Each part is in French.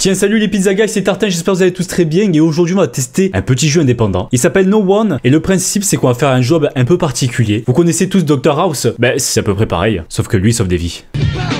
Tiens, salut les Pizza Guys, c'est Tartin, j'espère que vous allez tous très bien et aujourd'hui on va tester un petit jeu indépendant. Il s'appelle No One et le principe c'est qu'on va faire un job un peu particulier. Vous connaissez tous Dr House? Ben c'est à peu près pareil, sauf que lui il sauve des vies.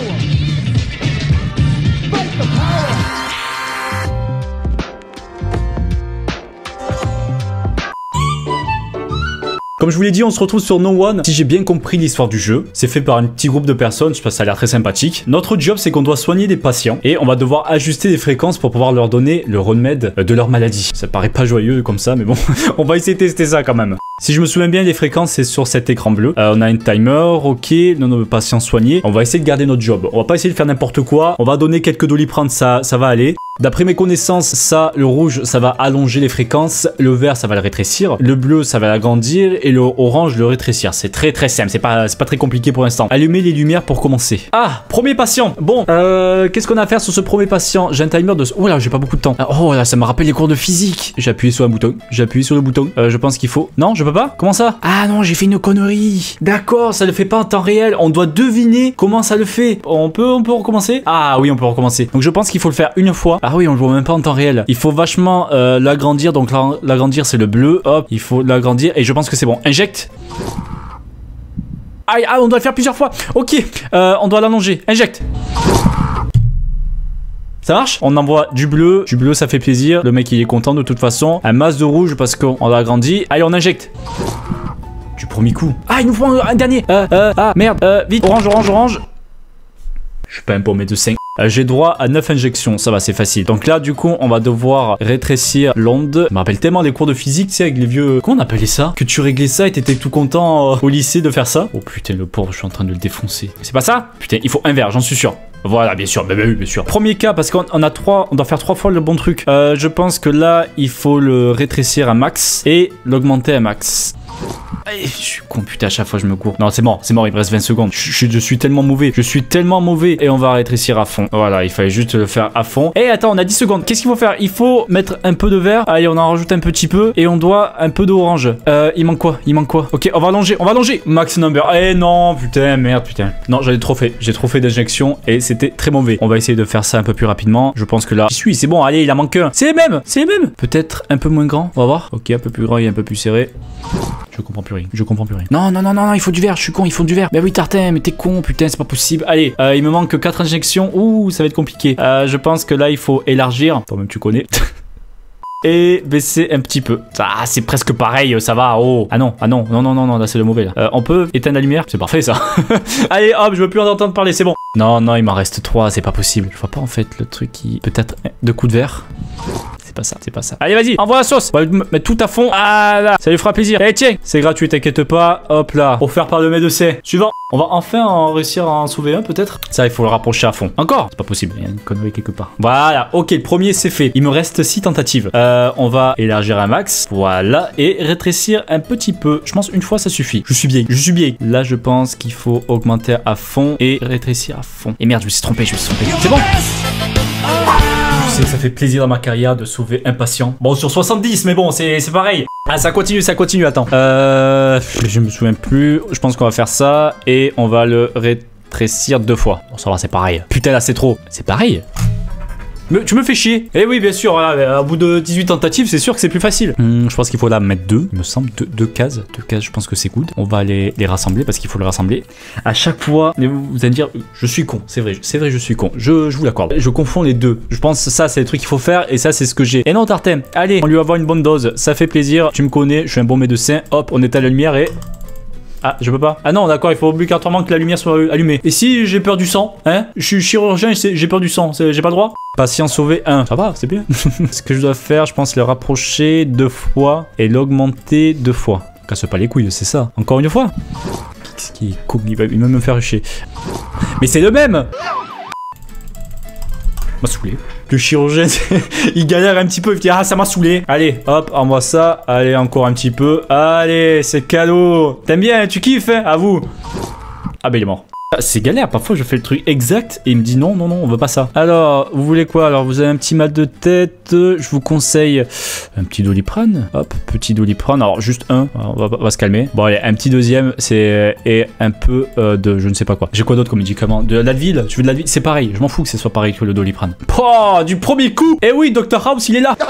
Comme je vous l'ai dit, on se retrouve sur No One. Si j'ai bien compris l'histoire du jeu, c'est fait par un petit groupe de personnes, je pense que ça a l'air très sympathique. Notre job, c'est qu'on doit soigner des patients et on va devoir ajuster les fréquences pour pouvoir leur donner le remède de leur maladie. Ça paraît pas joyeux comme ça, mais bon, on va essayer de tester ça quand même. Si je me souviens bien, les fréquences, c'est sur cet écran bleu. On a un timer, ok, nos patients soignés. On va essayer de garder notre job. On va pas essayer de faire n'importe quoi. On va donner quelques doliprane, ça va aller. D'après mes connaissances, ça, le rouge, ça va allonger les fréquences. Le vert, ça va le rétrécir. Le bleu, ça va l'agrandir. Et le orange, le rétrécir. C'est très simple. C'est pas très compliqué pour l'instant. Allumez les lumières pour commencer. Ah, premier patient. Bon, qu'est-ce qu'on a à faire sur ce premier patient? J'ai un timer de... Oh là, j'ai pas beaucoup de temps. Oh là, ça me rappelle les cours de physique. J'ai appuyé sur un bouton. J'ai appuyé sur le bouton. Je pense qu'il faut... Non, je peux pas? Comment ça? Ah non, j'ai fait une connerie. D'accord, ça le fait pas en temps réel. On doit deviner comment ça le fait. On peut recommencer? Ah oui, on peut recommencer. Donc je pense qu'il faut le faire une fois. Ah oui, on le voit même pas en temps réel. Il faut vachement l'agrandir. Donc l'agrandir, c'est le bleu. Hop, il faut l'agrandir. Et je pense que c'est bon. Injecte. Aïe, ah, on doit le faire plusieurs fois. Ok, on doit l'allonger. Injecte. Ça marche? On envoie du bleu. Du bleu, ça fait plaisir. Le mec, il est content de toute façon. Un masque de rouge parce qu'on l'a agrandi. Allez, on injecte. Du premier coup. Ah, il nous faut un dernier. Ah, merde. Vite. Orange, orange, orange. Je suis pas un bon médecin. J'ai droit à 9 injections, ça va, c'est facile. Donc là, du coup, on va devoir rétrécir l'onde. Je me rappelle tellement les cours de physique, tu sais, avec les vieux... Comment on appelait ça? Que tu réglais ça et t'étais tout content au lycée de faire ça. Oh putain, le pauvre, je suis en train de le défoncer. C'est pas ça? Putain, il faut un verre, j'en suis sûr. Voilà, bien sûr, oui, bien sûr. Premier cas, parce qu'on a 3, on doit faire 3 fois le bon truc. Je pense que là, il faut le rétrécir à max et l'augmenter à max. Je suis con, putain, à chaque fois je me cours. Non, c'est mort, il me reste 20 secondes. Je suis tellement mauvais. Je suis tellement mauvais. Et on va rétrécir à fond. Voilà, il fallait juste le faire à fond. Et attends, on a 10 secondes. Qu'est-ce qu'il faut faire? Il faut mettre un peu de vert. Allez, on en rajoute un petit peu. Et on doit un peu d'orange. Il manque quoi? Il manque quoi? Ok, on va allonger. Max number. Eh non, putain, merde, putain. Non, j'avais trop fait. J'ai trop fait d'injections et c'était très mauvais. On va essayer de faire ça un peu plus rapidement. Je pense que là, j'y suis. C'est bon, allez, il en manque un. C'est les mêmes. Peut-être un peu moins grand. On va voir. Ok, un peu plus grand et un peu plus serré. Je comprends plus rien. Non, il faut du verre, je suis con, il faut du verre. Bah oui, Tartin, mais t'es con, putain, c'est pas possible. Allez, il me manque 4 injections. Ouh, ça va être compliqué. Je pense que là, il faut élargir. Toi-même, tu connais. Et baisser un petit peu. Ah, c'est presque pareil, ça va. Oh. Ah non, là, c'est le mauvais, là. On peut éteindre la lumière? C'est parfait, ça. Allez, hop, je veux plus en entendre parler, c'est bon. Non, il m'en reste 3, c'est pas possible. Je vois pas, en fait, le truc qui... Peut-être 2 coups de verre. C'est pas ça. Allez, vas-y, envoie la sauce. On va mettre tout à fond. Ah là, ça lui fera plaisir. Allez, tiens, c'est gratuit, t'inquiète pas. Hop là, offert par le médecin. Suivant. On va enfin réussir à en sauver un, peut-être. Ça, il faut le rapprocher à fond. Encore? C'est pas possible, il y a une connerie quelque part. Voilà, ok, le premier, c'est fait. Il me reste 6 tentatives. On va élargir un max. Voilà, et rétrécir un petit peu. Je pense une fois, ça suffit. Je suis bien. Là, je pense qu'il faut augmenter à fond et rétrécir à fond. Et merde, je me suis trompé. C'est bon? Ça fait plaisir dans ma carrière de sauver un patient. Bon, sur 70, mais bon, c'est pareil. Ah, ça continue, attends. Je me souviens plus. Je pense qu'on va faire ça et on va le rétrécir 2 fois. Bon, ça va, c'est pareil. Putain, là, c'est trop. C'est pareil. Mais tu me fais chier. Eh oui, bien sûr, voilà, au bout de 18 tentatives, c'est sûr que c'est plus facile. Je pense qu'il faut là mettre 2, il me semble, 2 cases. 2 cases, je pense que c'est good. On va les rassembler parce qu'il faut le rassembler. À chaque fois, vous allez me dire, je suis con, c'est vrai, je suis con. Je vous l'accorde. Je confonds les deux. Je pense que ça, c'est les trucs qu'il faut faire et ça, c'est ce que j'ai. Et non, Tartin, allez, on lui va avoir une bonne dose. Ça fait plaisir, tu me connais, je suis un bon médecin. Hop, on éteint la lumière et... Ah, je peux pas. Ah non, d'accord, il faut obligatoirement que la lumière soit allumée. Et si j'ai peur du sang, hein? Je suis chirurgien, j'ai peur du sang, j'ai pas le droit? Patient sauvé 1. Ça va, c'est bien. Ce que je dois faire, je pense le rapprocher 2 fois et l'augmenter 2 fois. Casse pas les couilles, c'est ça. Encore une fois. Qu'est-ce qui est con? Il va me faire chier. Mais c'est le même! M'a saoulé. Le chirurgien, il galère un petit peu, il dit ah ça m'a saoulé. Allez, hop, envoie ça. Allez, encore un petit peu. Allez, c'est cadeau. T'aimes bien, tu kiffes, hein? À vous. Ah ben il est mort. Ah, c'est galère, parfois je fais le truc exact et il me dit non, non, non, on veut pas ça. Alors, vous voulez quoi? Alors, vous avez un petit mal de tête, je vous conseille un petit Doliprane. Hop, petit Doliprane, alors juste un, on va se calmer. Bon, allez, un petit deuxième, c'est et un peu de je ne sais pas quoi. J'ai quoi d'autre comme médicament? De l'Advil, tu veux de l'Advil? C'est pareil, je m'en fous que ce soit pareil que le Doliprane. Oh, du premier coup! Eh oui, Dr House, il est là!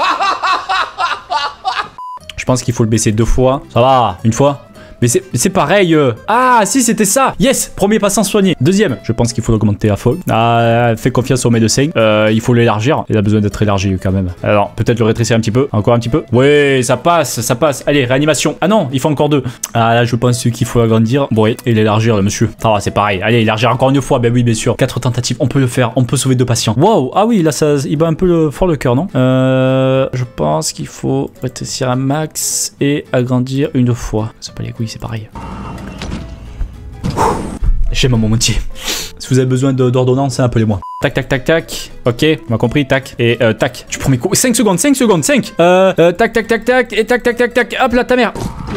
Je pense qu'il faut le baisser 2 fois. Ça va, une fois? Mais c'est pareil. Ah, si, c'était ça. Yes, premier patient soigné. Deuxième, je pense qu'il faut l'augmenter à fond. Ah, fais confiance au médecin. Il faut l'élargir. Il a besoin d'être élargi quand même. Alors, peut-être le rétrécir un petit peu. Encore un petit peu. Ouais, ça passe, ça passe. Allez, réanimation. Ah non, il faut encore 2. Ah là, je pense qu'il faut agrandir. Bon, et l'élargir, le monsieur. Ça va, c'est pareil. Allez, élargir encore une fois. Ben oui, bien sûr. 4 tentatives, on peut le faire. On peut sauver 2 patients. Waouh. Ah oui, là, ça, il bat un peu fort le cœur, non? Je pense qu'il faut rétrécir un max et agrandir une fois. C'est pas les couilles. C'est pareil. J'aime mon métier. Si vous avez besoin d'ordonnance, appelez-moi. Tac, tac, tac, tac. Ok, on m'a compris, tac. Et tac. Du premier coup. 5 secondes, 5 secondes, 5. Tac, tac, tac, tac. Et tac, tac, tac, tac. Hop là, ta mère.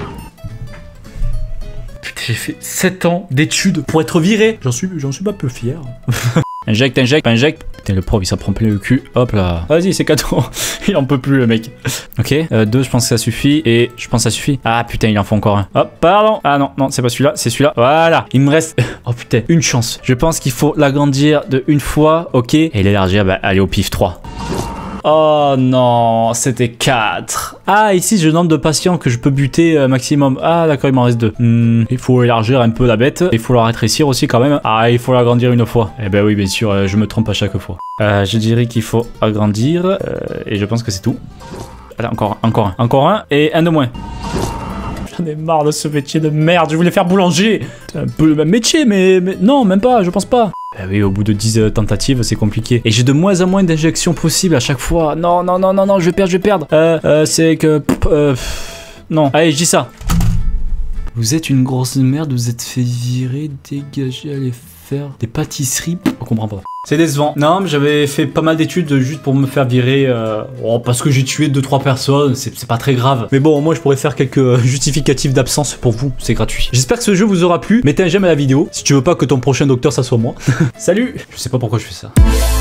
Putain, j'ai fait 7 ans d'études pour être viré. J'en suis pas peu fier. Injecte, injecte, injecte. Putain, le prof, il s'en prend plein le cul. Hop là. Vas-y, c'est cadeau. Il en peut plus, le mec. Ok, 2, je pense que ça suffit. Et je pense que ça suffit. Ah, putain, il en faut encore un. Hop, pardon. Ah non, non, c'est pas celui-là, c'est celui-là. Voilà. Il me reste... Oh putain, une chance. Je pense qu'il faut l'agrandir de une fois. Ok. Et l'élargir, bah, allez au pif 3. Oh non, c'était 4. Ah, ici, j'ai le nombre de patients que je peux buter maximum. Ah, d'accord, il m'en reste 2. Il faut élargir un peu la bête. Il faut la rétrécir aussi quand même. Ah, il faut l'agrandir une fois. Eh ben oui, bien sûr, je me trompe à chaque fois. Je dirais qu'il faut agrandir. Et je pense que c'est tout. Allez, encore un. Encore un. Et un de moins. J'en ai marre de ce métier de merde. Je voulais faire boulanger. C'est un peu le même métier, mais non, même pas, je pense pas. Bah oui, au bout de 10 tentatives, c'est compliqué. Et j'ai de moins en moins d'injections possibles à chaque fois. Non, non, non, non, non, je vais perdre. C'est que... non, allez, je dis ça. Vous êtes une grosse merde, vous êtes fait virer, dégager, aller faire des pâtisseries. On comprend pas. C'est décevant. Non, mais j'avais fait pas mal d'études juste pour me faire virer. Parce que j'ai tué 2-3 personnes, c'est pas très grave. Mais bon, au moins je pourrais faire quelques justificatifs d'absence pour vous, c'est gratuit. J'espère que ce jeu vous aura plu. Mettez un j'aime à la vidéo si tu veux pas que ton prochain docteur ça soit moi. Salut. Je sais pas pourquoi je fais ça.